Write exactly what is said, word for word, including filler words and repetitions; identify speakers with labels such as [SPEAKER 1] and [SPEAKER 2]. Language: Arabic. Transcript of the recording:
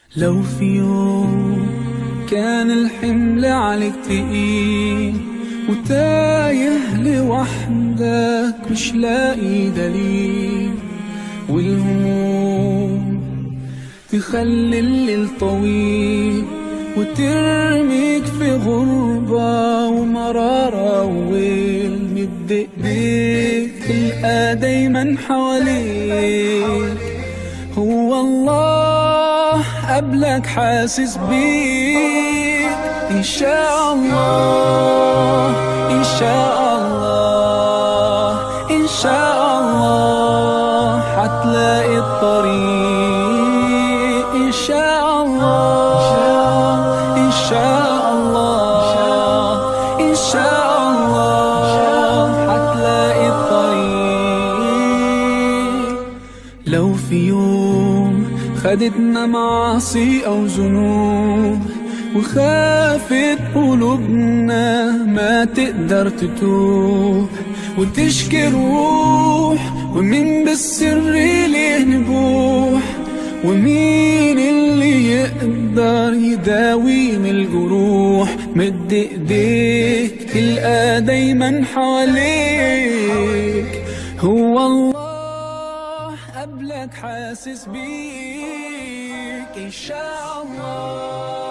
[SPEAKER 1] لو في يوم كان الحمل عليك تقيل وتايه لوحدك مش لاقي دليل، والهموم تخلي الليل طويل وترميك في غربة ومرارة وويل، مد ايديك تلقى دايما حواليك هو الله قبلك حاسس بيك. إن شاء الله إن شاء الله إن شاء الله حتلاقي الطريق. إن شاء الله إن شاء الله إن شاء الله حتلاقي الطريق. لو في يوم خدتنا معاصي أو ذنوب وخافت قلوبنا ما تقدر تتوب وتشكي روح، ومين بالسر ليه نبوح، ومين اللي يقدر يداوي من الجروح، مد ايديك تلقى دايما حواليك هو الله قبلك حاسس بيك. إن شاء الله